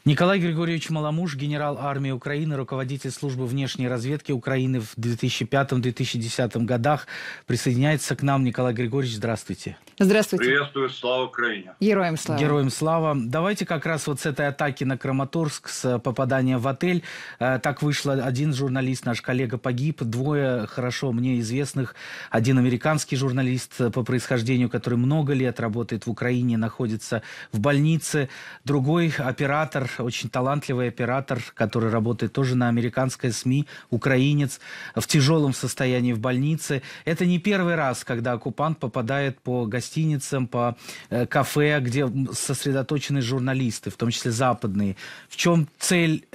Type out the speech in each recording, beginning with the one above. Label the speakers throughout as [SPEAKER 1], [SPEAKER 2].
[SPEAKER 1] Николай Григорьевич Маломуж, генерал армии Украины, руководитель службы внешней разведки Украины в 2005-2010 годах, присоединяется к нам. Николай Григорьевич, здравствуйте.
[SPEAKER 2] Здравствуйте.
[SPEAKER 3] Приветствую, слава Украине.
[SPEAKER 2] Героям слава.
[SPEAKER 1] Героям слава. Давайте как раз вот с этой атаки на Краматорск, с попадания в отель. Так вышло, один журналист, наш коллега, погиб, двое хорошо мне известных. Один американский журналист по происхождению, который много лет работает в Украине, находится в больнице. Другой оператор, очень талантливый оператор, который работает тоже на американской СМИ, украинец, в тяжелом состоянии в больнице. Это не первый раз, когда оккупант попадает по гостиницам, по кафе, где сосредоточены журналисты, в том числе западные. В чем цель,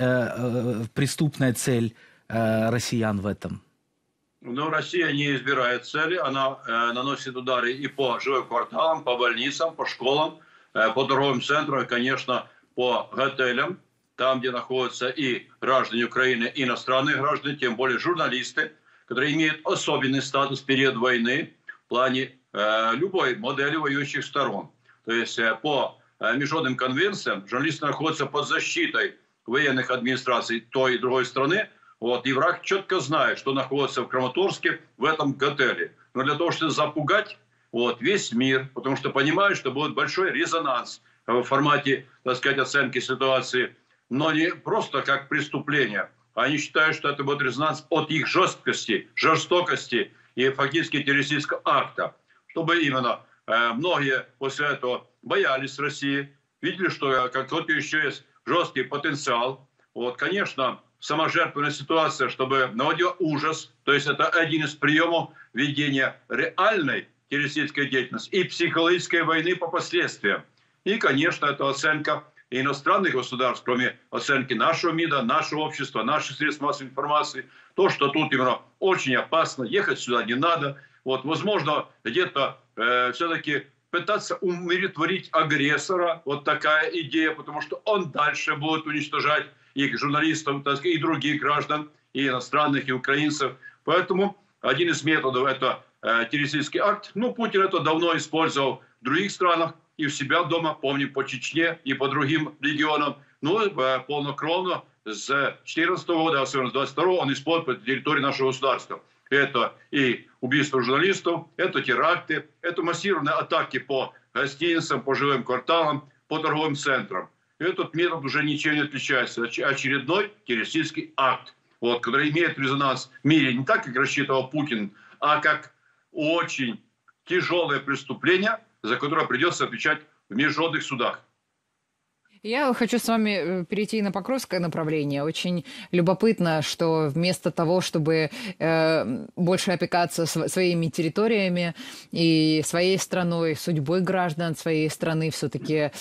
[SPEAKER 1] преступная цель россиян в этом?
[SPEAKER 3] Ну, Россия не избирает цели, она наносит удары и по жилым кварталам, по больницам, по школам, по торговым центрам, и, конечно, по готелям, там, где находятся и граждане Украины, и иностранные граждане, тем более журналисты, которые имеют особенный статус в период войны в плане любой модели воюющих сторон. То есть по международным конвенциям журналисты находятся под защитой военных администраций той и другой страны. Вот, и враг четко знает, что находится в Краматорске, в этом готеле. Но для того, чтобы запугать весь мир, потому что понимают, что будет большой резонанс в формате, так сказать, оценки ситуации, но не просто как преступление. Они считают, что это будет резонанс от их жесткости, жестокости и фактически террористического акта. Чтобы именно многие после этого боялись России, видели, что какой-то еще есть жесткий потенциал. Вот, конечно, саможертвенная ситуация, чтобы наводила ужас, то есть это один из приемов ведения реальной террористической деятельности и психологической войны по последствиям. И, конечно, это оценка иностранных государств, кроме оценки нашего МИДа, нашего общества, наших средств массовой информации, то, что тут именно очень опасно, ехать сюда не надо. Вот, возможно, где-то все-таки пытаться умиротворить агрессора, вот такая идея, потому что он дальше будет уничтожать и журналистов, так сказать, и других граждан, и иностранных, и украинцев. Поэтому один из методов – это террористический акт. Ну, Путин это давно использовал в других странах, и у себя дома, помню, по Чечне и по другим регионам. Ну, полнокровно с 2014 года, особенно с 2022 он использует по территории нашего государства. Это и убийство журналистов, это теракты, это массированные атаки по гостиницам, по жилым кварталам, по торговым центрам. Этот метод уже ничем не отличается. Очередной террористический акт, вот, который имеет резонанс в мире не так, как рассчитывал Путин, а как очень тяжелое преступление, за которое придется отвечать в международных судах.
[SPEAKER 2] Я хочу с вами перейти на Покровское направление. Очень любопытно, что вместо того, чтобы больше опекаться своими территориями и своей страной, судьбой граждан своей страны, все-таки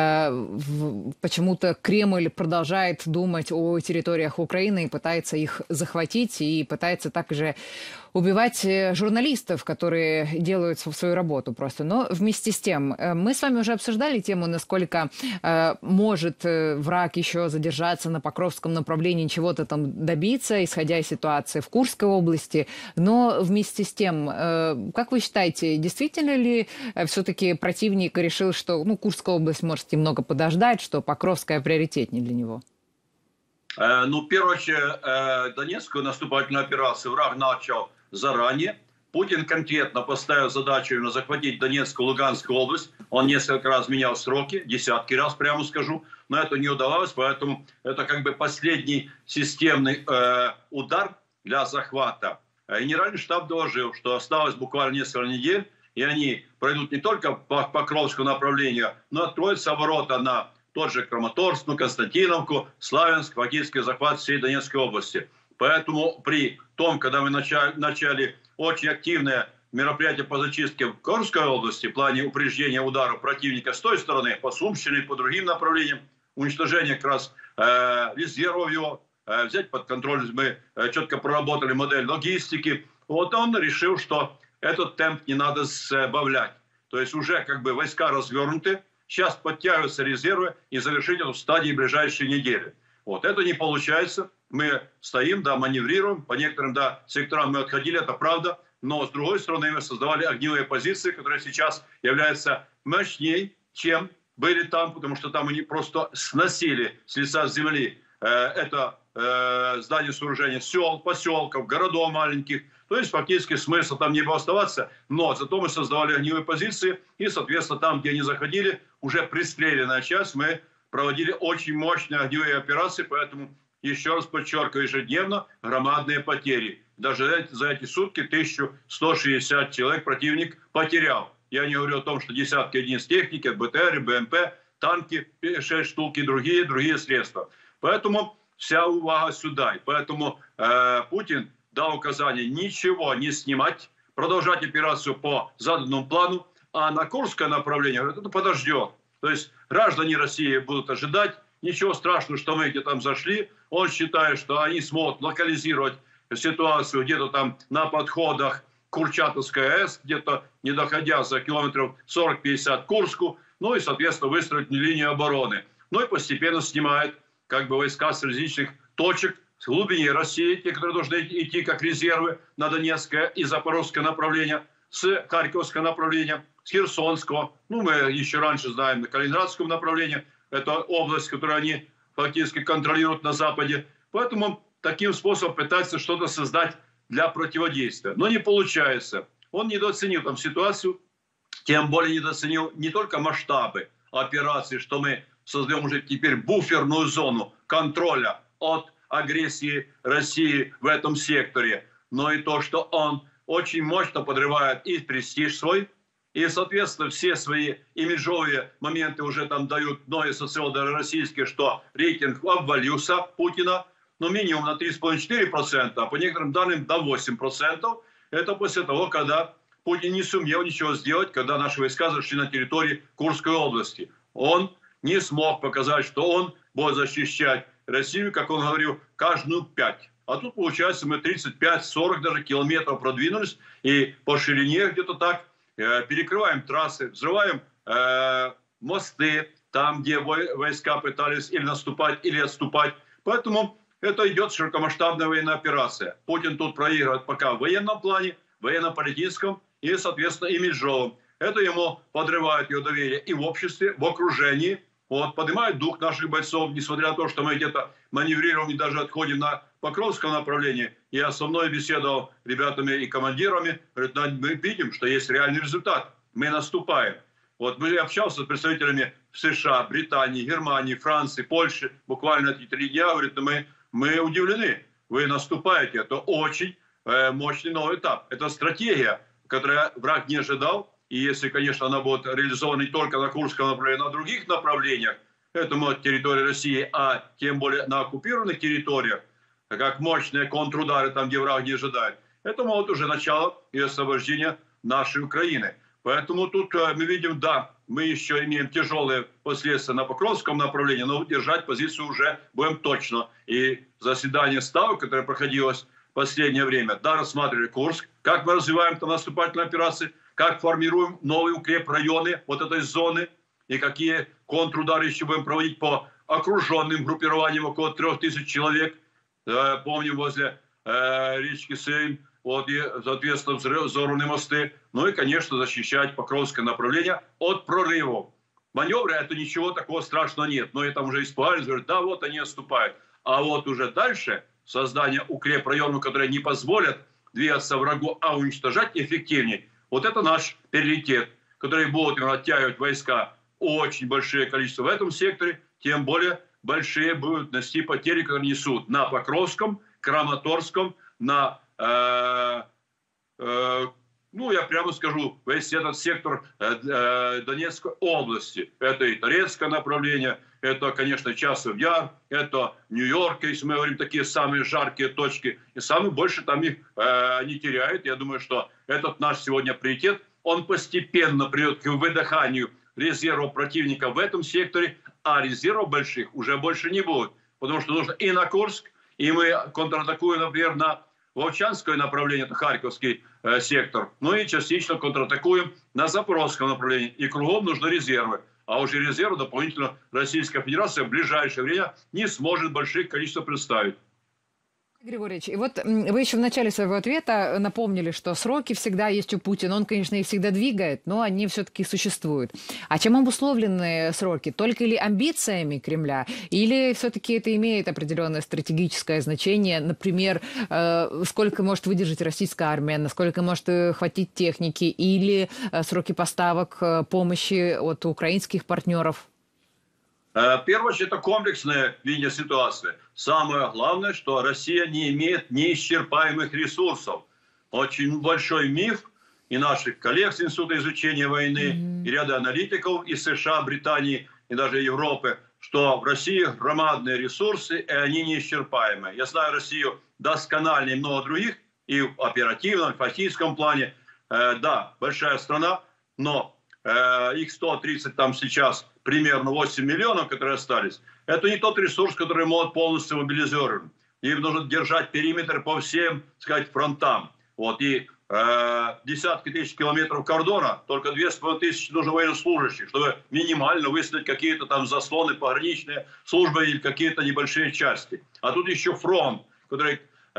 [SPEAKER 2] почему-то Кремль продолжает думать о территориях Украины и пытается их захватить, и пытается также убивать журналистов, которые делают свою работу просто. Но вместе с тем, мы с вами уже обсуждали тему, насколько может враг еще задержаться на Покровском направлении, чего-то там добиться, исходя из ситуации в Курской области. Но вместе с тем, как вы считаете, действительно ли все-таки противник решил, что Курская область может немного подождать, что Покровская приоритетнее для него?
[SPEAKER 3] Ну, в первую очередь, Донецкую наступательную операцию враг начал заранее. Путин конкретно поставил задачу именно захватить Донецкую, Луганскую область. Он несколько раз менял сроки, десятки раз, прямо скажу, но это не удалось, поэтому это как бы последний системный удар для захвата. Генеральный штаб доложил, что осталось буквально несколько недель, и они пройдут не только по Покровскому направлению, но откроются ворота на тот же Краматорск, Константиновку, Славянск, фактически захват всей Донецкой области. Поэтому при том, когда мы начали очень активное мероприятие по зачистке в Курской области в плане упреждения ударов противника с той стороны, по Сумщине, по другим направлениям, уничтожение как раз резервов его, взять под контроль, мы четко проработали модель логистики. Вот он решил, что этот темп не надо сбавлять. То есть уже как бы войска развернуты, сейчас подтягиваются резервы и завершить эту стадию в ближайшие недели. Вот это не получается. Мы стоим, да, маневрируем. По некоторым, да, секторам мы отходили, это правда. Но, с другой стороны, мы создавали огневые позиции, которые сейчас являются мощнее, чем были там, потому что там они просто сносили с лица земли это здание сооружения сел, поселков, городов маленьких. То есть фактически смысл там не было оставаться, но зато мы создавали огневые позиции и, соответственно, там, где они заходили, уже пристреленная часть, мы проводили очень мощные огневые операции, поэтому, еще раз подчеркиваю, ежедневно громадные потери. Даже за эти сутки 1160 человек противник потерял. Я не говорю о том, что десятки единиц техники, БТР, БМП, танки, 6 штук и другие средства. Поэтому вся увага сюда. И поэтому Путин дал указание ничего не снимать, продолжать операцию по заданному плану, а на Курское направление, говорит, это подождет. То есть граждане России будут ожидать, ничего страшного, что мы где-то там зашли. Он считает, что они смогут локализировать ситуацию где-то там на подходах Курчатовской АЭС, где-то не доходя за километров 40-50 к Курску, ну и, соответственно, выстроить линию обороны. Ну и постепенно снимает как бы войска с различных точек с глубине России, те, которые должны идти как резервы на Донецкое и Запорожское направление, с Харьковского направления, с Херсонского, ну мы еще раньше знаем, на Калининградском направлении, это область, которую они фактически контролируют на Западе. Поэтому таким способом пытается что-то создать для противодействия. Но не получается. Он недооценил там ситуацию, тем более недооценил не только масштабы операции, что мы создаем уже теперь буферную зону контроля от агрессии России в этом секторе, но и то, что он очень мощно подрывает и престиж свой, и, соответственно, все свои имиджовые моменты уже там дают многие социологи российские, что рейтинг обвалился Путина, но минимум на 3,5-4%, а по некоторым данным до 8%. Это после того, когда Путин не сумел ничего сделать, когда наши войска зашли на территории Курской области. Он не смог показать, что он будет защищать Россию, как он говорил, каждую 5. А тут, получается, мы 35-40 даже километров продвинулись, и по ширине где-то так перекрываем трассы, взрываем мосты, там, где войска пытались или наступать, или отступать. Поэтому это идет широкомасштабная военная операция. Путин тут проигрывает пока в военном плане, военно-политическом и, соответственно, имиджовом. Это ему подрывает его доверие и в обществе, в окружении. Вот, поднимает дух наших бойцов, несмотря на то, что мы где-то маневрируем и даже отходим на Покровское направление. Я со мной беседовал с ребятами и командирами. Говорят, мы видим, что есть реальный результат. Мы наступаем. Вот мы общался с представителями США, Британии, Германии, Франции, Польши. Буквально эти 3 дня. Говорят, мы удивлены. Вы наступаете. Это очень мощный новый этап. Это стратегия, которую враг не ожидал. И если, конечно, она будет реализована не только на Курском направлении, но и на других направлениях, это территория России, а тем более на оккупированных территориях, как мощные контрудары там, где враг не ожидает, это вот уже начало и освобождения нашей Украины. Поэтому тут мы видим, да, мы еще имеем тяжелые последствия на Покровском направлении, но держать позицию уже будем точно. И заседание ставок, которое проходилось в последнее время, да, рассматривали Курск, как мы развиваем там наступательные операции, как формируем новые укрепрайоны вот этой зоны и какие контрудары еще будем проводить по окруженным группированиям около 3000 человек. Помним, возле речки Сейм, вот, и, соответственно, взорванные мосты. Ну и, конечно, защищать Покровское направление от прорывов. Маневры, это ничего такого страшного нет. Но и там уже испугались, говорят, да, вот они отступают. А вот уже дальше создание укрепрайонов, которые не позволят двигаться врагу, а уничтожать эффективнее. Вот это наш приоритет, который будет оттягивать войска очень большое количество в этом секторе, тем более большие будут нести потери, которые несут на Покровском, Краматорском, на, ну я прямо скажу, весь этот сектор Донецкой области. Это и Торецкое направление, это, конечно, Часов Яр, это Нью-Йорк, если мы говорим такие самые жаркие точки. И самые больше там их не теряют. Я думаю, что этот наш сегодня приоритет, он постепенно приведет к выдыханию резервов противника в этом секторе, а резервов больших уже больше не будет. Потому что нужно и на Курск, и мы контратакуем, например, на Вовчанское направление, это Харьковский сектор, ну и частично контратакуем на Запорожское направление. И кругом нужны резервы. А уже резервы дополнительно Российская Федерация в ближайшее время не сможет больших количеств представить.
[SPEAKER 2] Григорьевич, и вот вы еще в начале своего ответа напомнили, что сроки всегда есть у Путина. Он, конечно, их всегда двигает, но они все-таки существуют. А чем обусловлены сроки? Только ли амбициями Кремля? Или все-таки это имеет определенное стратегическое значение? Например, сколько может выдержать российская армия, насколько может хватить техники? Или сроки поставок помощи от украинских партнеров?
[SPEAKER 3] В первую очередь, это комплексное видение ситуации. Самое главное, что Россия не имеет неисчерпаемых ресурсов. Очень большой миф и наших коллег с Института изучения войны, и ряда аналитиков из США, Британии и даже Европы, что в России громадные ресурсы, и они неисчерпаемы. Я знаю Россию доскональнее много других, и в оперативном, и в фактическом плане. Да, большая страна, но их 130 там сейчас примерно 8 миллионов, которые остались, это не тот ресурс, который может полностью мобилизирован. Им нужно держать периметр по всем, сказать, фронтам. Вот, и десятки тысяч километров кордона, только 2500 нужно военнослужащих, чтобы минимально выставить какие-то там заслоны, пограничные службы или какие-то небольшие части. А тут еще фронт, который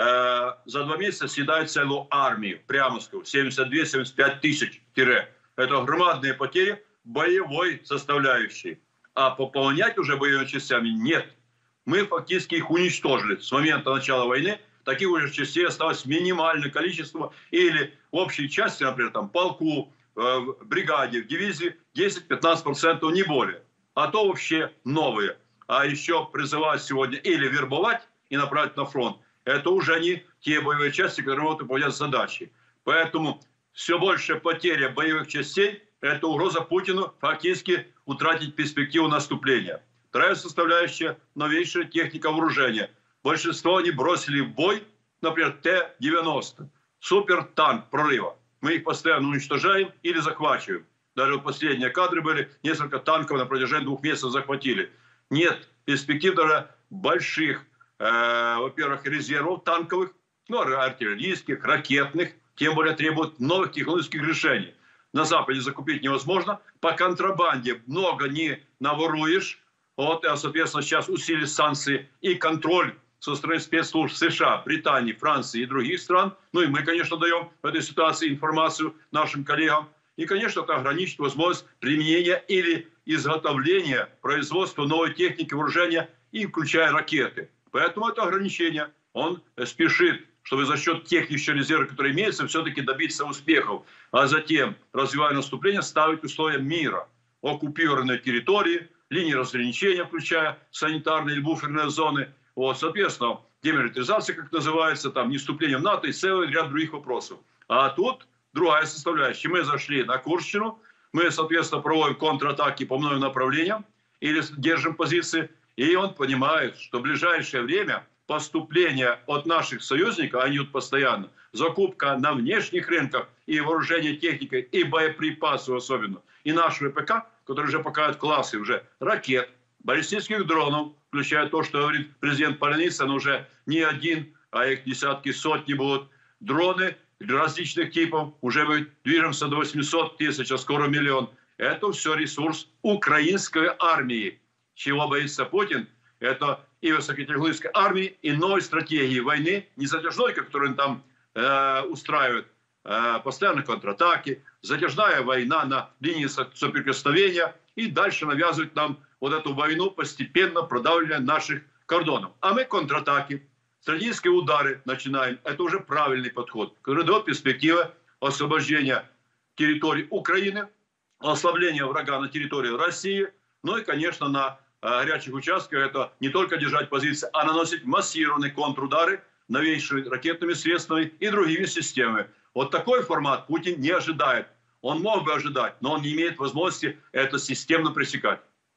[SPEAKER 3] за 2 месяца съедает целую армию, прямо скажу, 72-75 тысяч тире. Это громадные потери боевой составляющей. А пополнять уже боевыми частями нет. Мы фактически их уничтожили. С момента начала войны таких уже частей осталось минимальное количество. Или в общей части, например, там, полку, бригаде, в дивизии 10-15%, не более. А то вообще новые. А еще призывать сегодня или вербовать и направить на фронт. Это уже не те боевые части, которые могут выполнять задачи. Поэтому все больше потеря боевых частей – это угроза Путину фактически утратить перспективу наступления. Вторая составляющая – новейшая техника вооружения. Большинство они бросили в бой, например, Т-90, супертанк прорыва. Мы их постоянно уничтожаем или захватываем. Даже последние кадры были, несколько танков на протяжении 2 месяцев захватили. Нет перспектив даже больших, во-первых, резервов танковых, ну, артиллерийских, ракетных, тем более требуют новых технологических решений. На Западе закупить невозможно. По контрабанде много не наворуешь. Вот, а, соответственно, сейчас усилили санкции и контроль со стороны спецслужб США, Британии, Франции и других стран. Ну и мы, конечно, даем в этой ситуации информацию нашим коллегам. И, конечно, это ограничит возможность применения или изготовления, производства новой техники вооружения, и включая ракеты. Поэтому это ограничение. Он спешит, чтобы за счет тех еще резервов, которые имеются, все-таки добиться успехов. А затем, развивая наступление, ставить условия мира. Оккупированные территории, линии разграничения, включая санитарные или буферные зоны. Вот, соответственно, демилитаризация, как называется, там, не вступление в НАТО и целый ряд других вопросов. А тут другая составляющая. Мы зашли на Курщину, мы, соответственно, проводим контратаки по многим направлениям или держим позиции. И он понимает, что в ближайшее время поступление от наших союзников, они идут постоянно, закупка на внешних рынках и вооружение техникой, и боеприпасов особенно, и наш ВПК, который уже показывает классы уже ракет, баллистических дронов, включая то, что говорит президент Поляницын, уже не один, а их десятки, сотни будут, дроны различных типов, уже мы движемся до 800 тысяч, а скоро 1 миллион. Это все ресурс украинской армии. Чего боится Путин? Это и высокотехнологической армии, и новой стратегии войны, не затяжной, которую он там устраивает, постоянно контратаки, затяжная война на линии соприкосновения, и дальше навязывать нам вот эту войну, постепенно продавливая наших кордонов. А мы контратаки, стратегические удары начинаем. Это уже правильный подход, который дает перспективы освобождения территории Украины, ослабления врага на территории России, ну и, конечно, на горячих участках это не только держать позиции, а наносить массированные контрудары новейшими ракетными средствами и другими системами. Вот такой формат Путин не ожидает. Он мог бы ожидать, но он не имеет возможности это системно пресекать.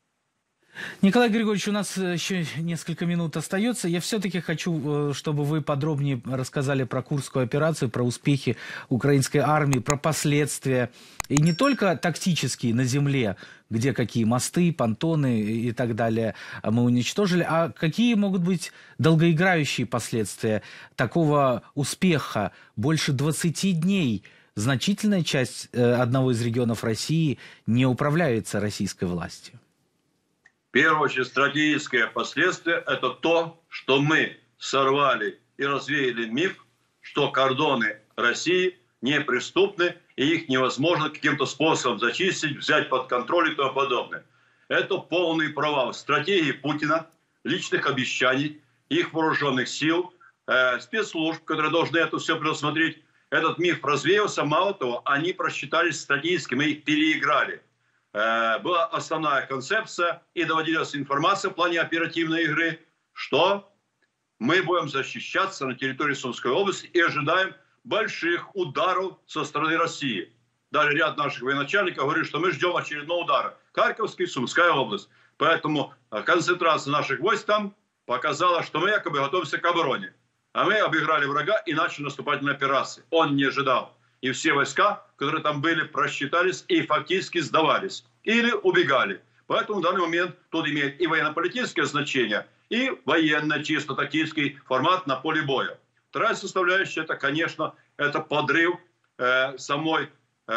[SPEAKER 1] Николай Григорьевич, у нас еще несколько минут остается. Я все-таки хочу, чтобы вы подробнее рассказали про Курскую операцию, про успехи украинской армии, про последствия. И не только тактические на земле, где какие мосты, понтоны и так далее мы уничтожили, а какие могут быть долгоиграющие последствия такого успеха. Больше 20 дней значительная часть одного из регионов России не управляется российской властью. В
[SPEAKER 3] первую очередь, стратегическое последствие – это то, что мы сорвали и развеяли миф, что кордоны России неприступны, и их невозможно каким-то способом зачистить, взять под контроль и тому подобное. Это полный провал стратегии Путина, личных обещаний, их вооруженных сил, спецслужб, которые должны это все предусмотреть. Этот миф развеялся. Мало того, они просчитались стратегически, мы их переиграли. Была основная концепция и доводилась информация в плане оперативной игры, что мы будем защищаться на территории Сумской области и ожидаем больших ударов со стороны России. Даже ряд наших военачальников говорит, что мы ждем очередного удара. Харьковская, Сумская область. Поэтому концентрация наших войск там показала, что мы якобы готовимся к обороне. А мы обыграли врага и начали наступательные операции. Он не ожидал. И все войска, которые там были, просчитались и фактически сдавались. Или убегали. Поэтому в данный момент тут имеет и военно-политическое значение, и военный, чисто тактический формат на поле боя. Вторая составляющая, это, конечно, это подрыв самой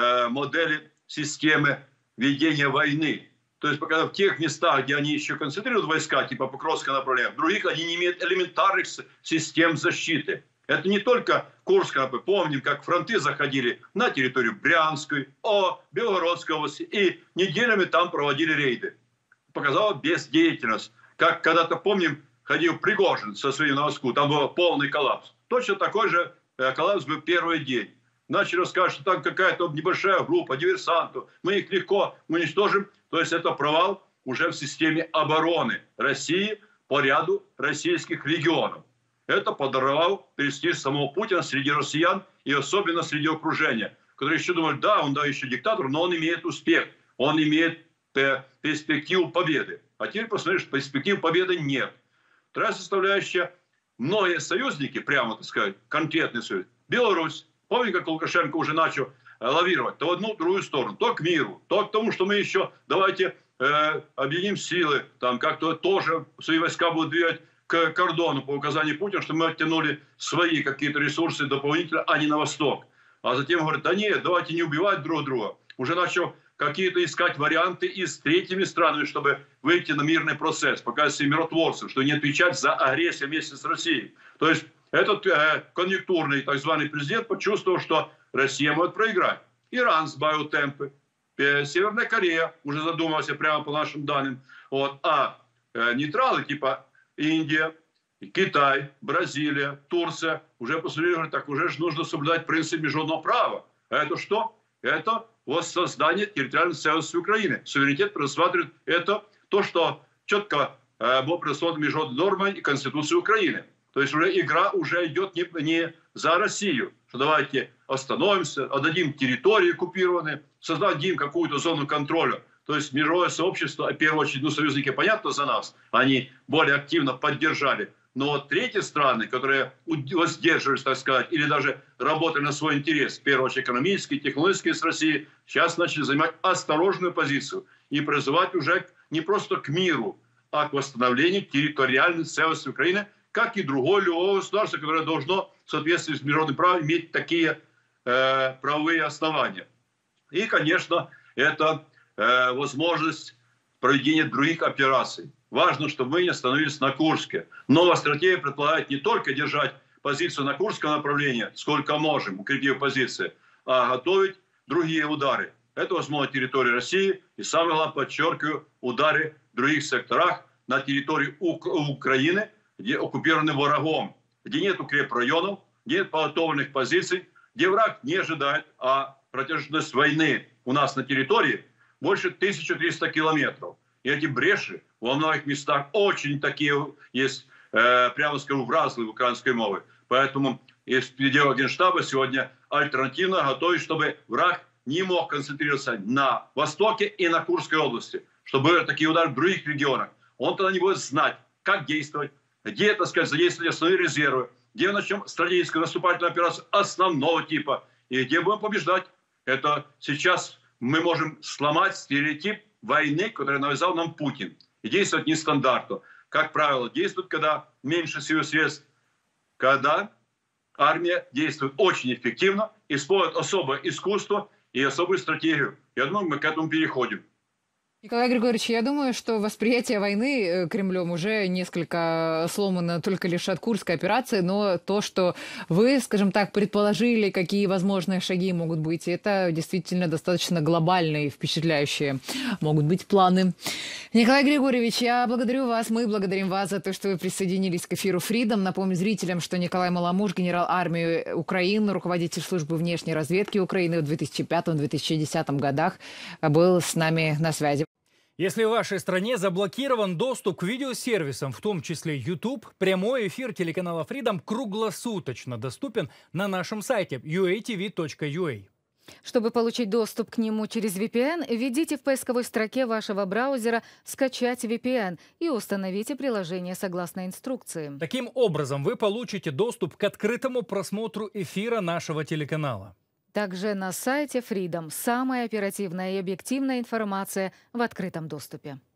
[SPEAKER 3] модели системы ведения войны. То есть пока в тех местах, где они еще концентрируют войска, типа Покровское направление, в других они не имеют элементарных систем защиты. Это не только Курск, мы помним, как фронты заходили на территорию Брянской, Белгородской области и неделями там проводили рейды. Показала бездеятельность. Как когда-то, помним, ходил Пригожин со своим на Москву, там был полный коллапс. Точно такой же коллапс был первый день. Начали рассказывать, что там какая-то небольшая группа диверсантов, мы их легко уничтожим. То есть это провал уже в системе обороны России по ряду российских регионов. Это подорвал престиж самого Путина среди россиян и особенно среди окружения, которые еще думают, да, он еще диктатор, но он имеет успех, он имеет перспективу победы. А теперь посмотришь, перспектив победы нет. Вторая составляющая, многие союзники, прямо так сказать, конкретный союз, Беларусь, помните, как Лукашенко уже начал лавировать то в одну, в другую сторону, то к миру, то к тому, что мы еще давайте объединим силы, там как-то тоже свои войска будут двигать к кордону по указанию Путина, что мы оттянули свои какие-то ресурсы дополнительно, а не на восток. А затем говорит, да нет, давайте не убивать друг друга. Уже начал какие-то искать варианты и с третьими странами, чтобы выйти на мирный процесс, показать себе миротворцев, что не отвечать за агрессию вместе с Россией. То есть этот конъюнктурный так званый президент почувствовал, что Россия может проиграть. Иран сбавил темпы. Северная Корея уже задумалась прямо по нашим данным. Вот. А нейтралы типа Индия, Китай, Бразилия, Турция уже посмотрели, говорят, так уже же нужно соблюдать принцип международного права. А это что? Это воссоздание территориальной целостности Украины. Суверенитет предусматривает это то, что четко было предусмотрено международной нормой и Конституцией Украины. То есть уже игра уже идет не за Россию, что давайте остановимся, отдадим территории оккупированные, создадим какую-то зону контроля. То есть мировое сообщество, в первую очередь, союзники, понятно, за нас, они более активно поддержали. Но вот третьи страны, которые воздерживались, так сказать, или даже работали на свой интерес, в первую очередь экономический, технологический с Россией, сейчас начали занимать осторожную позицию и призывать уже не просто к миру, а к восстановлению территориальной целостности Украины, как и другого любого государства, которое должно в соответствии с международным правом иметь такие правовые основания. И, конечно, это возможность проведения других операций. Важно, чтобы мы не остановились на Курске. Новая стратегия предполагает не только держать позицию на Курском направлении, сколько можем, укрепив позиции, а готовить другие удары. Это, возможно, территория России и, самое главное, подчеркиваю, удары в других секторах на территории Украины, где оккупированы врагом, где нет укрепрайонов, где нет подготовленных позиций, где враг не ожидает, а протяженность войны у нас на территории больше 1300 километров. И эти бреши во многих местах очень такие есть, прямо скажу, вразлые в украинской мове. Поэтому из предела Генштаба сегодня альтернативно готовить, чтобы враг не мог концентрироваться на Востоке и на Курской области, чтобы были такие удары в других регионах. Он тогда не будет знать, как действовать, где, так сказать, задействовать основные резервы, где начнем стратегическую наступательную операцию основного типа и где будем побеждать. Это сейчас мы можем сломать стереотип войны, который навязал нам Путин. И действовать нестандартно. Как правило, действует, когда меньше сил и средств, когда армия действует очень эффективно, использует особое искусство и особую стратегию. Я думаю, мы к этому переходим.
[SPEAKER 2] Николай Григорьевич, я думаю, что восприятие войны Кремлем уже несколько сломано только лишь от Курской операции, но то, что вы, скажем так, предположили, какие возможные шаги могут быть, это действительно достаточно глобальные и впечатляющие могут быть планы. Николай Григорьевич, я благодарю вас, мы благодарим вас за то, что вы присоединились к эфиру Freedom. Напомню зрителям, что Николай Маламуш, генерал армии Украины, руководитель службы внешней разведки Украины в 2005-2010 годах, был с нами на связи.
[SPEAKER 4] Если в вашей стране заблокирован доступ к видеосервисам, в том числе YouTube, прямой эфир телеканала Freedom круглосуточно доступен на нашем сайте uatv.ua.
[SPEAKER 5] Чтобы получить доступ к нему через VPN, введите в поисковой строке вашего браузера «Скачать VPN» и установите приложение согласно инструкции.
[SPEAKER 4] Таким образом, вы получите доступ к открытому просмотру эфира нашего телеканала.
[SPEAKER 5] Также на сайте Freedom самая оперативная и объективная информация в открытом доступе.